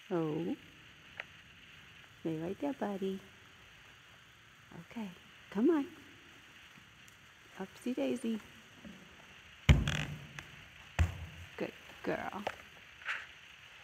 Oh, stay right there, buddy. Okay, come on. Upsy daisy. Good girl.